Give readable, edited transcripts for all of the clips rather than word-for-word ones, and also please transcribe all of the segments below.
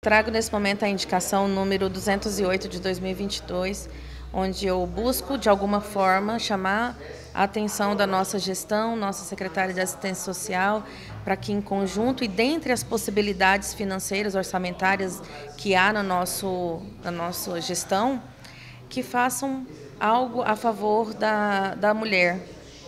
trago nesse momento a indicação número 208 de 2022, onde eu busco, de alguma forma, chamar a atenção da nossa gestão, nossa secretária de Assistência Social, para que em conjunto e dentre as possibilidades financeiras, orçamentárias que há na nossa gestão, que façam algo a favor da mulher.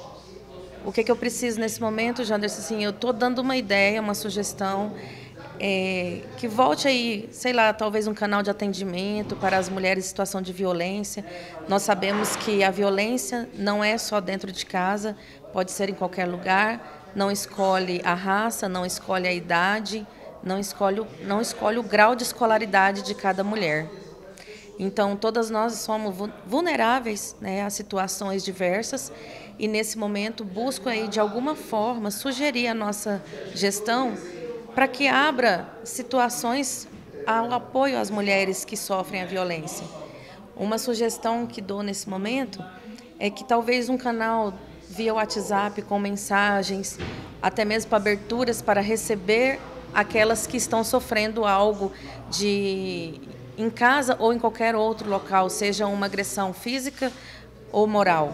O que eu preciso nesse momento, Janderson? Assim, eu estou dando uma ideia, uma sugestão, que volte aí, sei lá, talvez um canal de atendimento para as mulheres em situação de violência. Nós sabemos que a violência não é só dentro de casa, pode ser em qualquer lugar, não escolhe a raça, não escolhe a idade, não escolhe o grau de escolaridade de cada mulher. Então, todas nós somos vulneráveis, né, a situações diversas e, nesse momento, busco aí, de alguma forma, sugerir à nossa gestão para que abra situações ao apoio às mulheres que sofrem a violência. Uma sugestão que dou nesse momento é que talvez um canal via WhatsApp com mensagens, até mesmo aberturas para receber aquelas que estão sofrendo algo em casa ou em qualquer outro local, seja uma agressão física ou moral.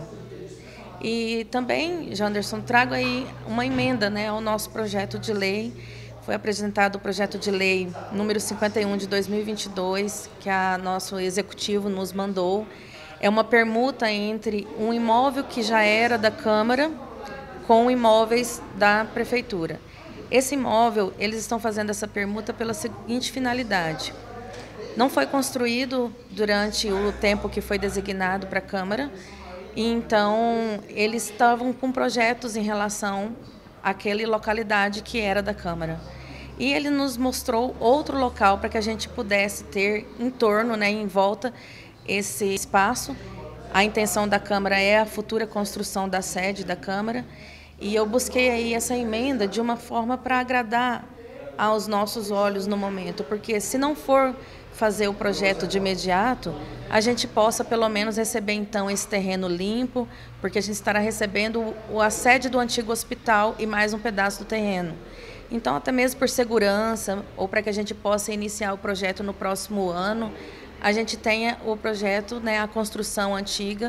E também, Janderson, trago aí uma emenda, né, ao nosso projeto de lei. Foi apresentado o projeto de lei número 51 de 2022, que a nosso executivo nos mandou. É uma permuta entre um imóvel que já era da Câmara com imóveis da Prefeitura. Esse imóvel, eles estão fazendo essa permuta pela seguinte finalidade: não foi construído durante o tempo que foi designado para a Câmara, e então eles estavam com projetos em relação àquela localidade que era da Câmara. E ele nos mostrou outro local para que a gente pudesse ter em torno, né, em volta, esse espaço. A intenção da Câmara é a futura construção da sede da Câmara, e eu busquei aí essa emenda de uma forma para agradar aos nossos olhos no momento, porque se não for fazer o projeto de imediato, a gente possa pelo menos receber então esse terreno limpo, porque a gente estará recebendo a sede do antigo hospital e mais um pedaço do terreno. Então, até mesmo por segurança, ou para que a gente possa iniciar o projeto no próximo ano, a gente tenha o projeto, né, a construção antiga,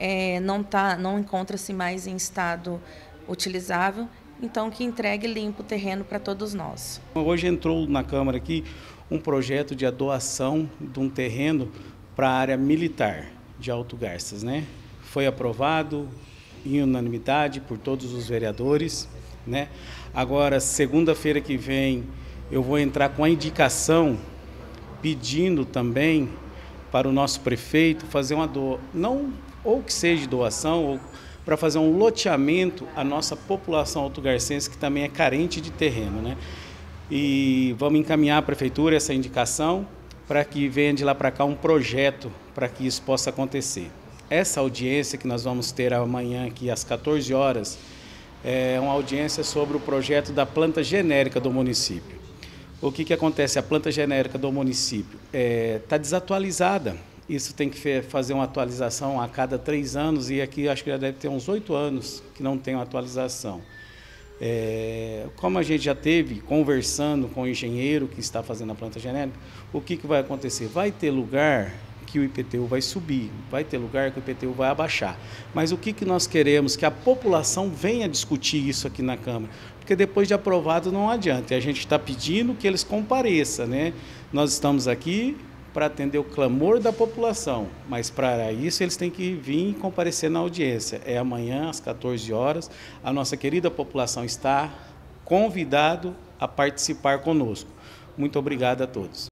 não encontra-se mais em estado utilizável, então que entregue limpo o terreno para todos nós. Hoje entrou na Câmara aqui um projeto de doação de um terreno para a área militar de Alto Garças, né? Foi aprovado em unanimidade por todos os vereadores, né? Agora, segunda-feira que vem, eu vou entrar com a indicação pedindo também para o nosso prefeito fazer uma não ou que seja doação, ou para fazer um loteamento à nossa população altogarcense, que também é carente de terreno, né? E vamos encaminhar à prefeitura essa indicação para que venha de lá para cá um projeto para que isso possa acontecer. Essa audiência que nós vamos ter amanhã aqui às 14 horas é uma audiência sobre o projeto da planta genérica do município. O que acontece? A planta genérica do município está desatualizada. Isso tem que fazer uma atualização a cada 3 anos, e aqui acho que já deve ter uns 8 anos que não tem uma atualização. Como a gente já teve conversando com o engenheiro que está fazendo a planta genérica, o que vai acontecer? Vai ter lugar que o IPTU vai subir, vai ter lugar que o IPTU vai abaixar. Mas o que nós queremos? Que a população venha discutir isso aqui na Câmara, porque depois de aprovado não adianta. A gente está pedindo que eles compareçam, né? Nós estamos aqui para atender o clamor da população, mas para isso eles têm que vir e comparecer na audiência. É amanhã às 14 horas, a nossa querida população está convidado a participar conosco. Muito obrigado a todos.